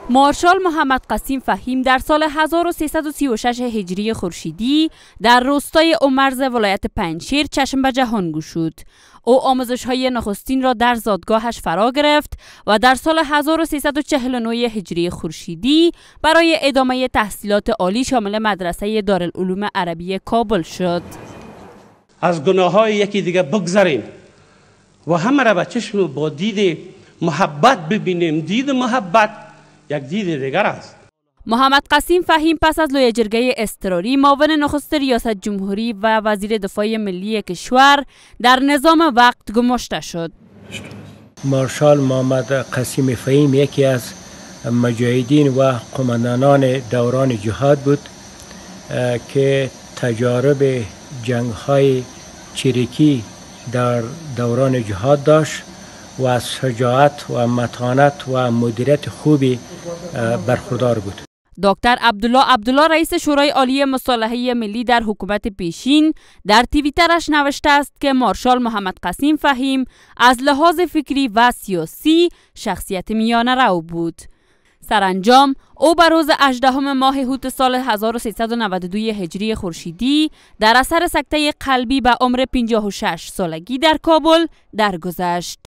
مارشال محمد قسیم فهیم در سال 1336 هجری خورشیدی در روستای امرز ولایت پنجشیر چشم به جهان گشود. او آموزش‌های نخستین را در زادگاهش فرا گرفت و در سال 1349 هجری خورشیدی برای ادامه تحصیلات عالی شامل مدرسه دارالعلوم عربی کابل شد. از گناه‌های یکی دیگه بگذریم و همه را به چشم با دید محبت ببینیم. دید محبت یک دید دیگر است. محمد قسیم فهیم پس از لوی جرگه اضطراری معاون نخست ریاست جمهوری و وزیر دفاع ملی کشور در نظام وقت گماشته شد. مارشال محمد قسیم فهیم یکی از مجاهدین و قماندانان دوران جهاد بود که تجارب جنگ‌های چریکی در دوران جهاد داشت و از شجاعت و متانت و مدیریت خوبی برخوردار بود. دکتر عبدالله رئیس شورای عالی مصالحه ملی در حکومت پیشین در توییترش نوشته است که مارشال محمد قسیم فهیم از لحاظ فکری و سیاسی شخصیت میانه رو بود. سرانجام او بر روز 18 ماه هوت سال 1392 هجری خورشیدی در اثر سکته قلبی به عمر 56 سالگی در کابل درگذشت.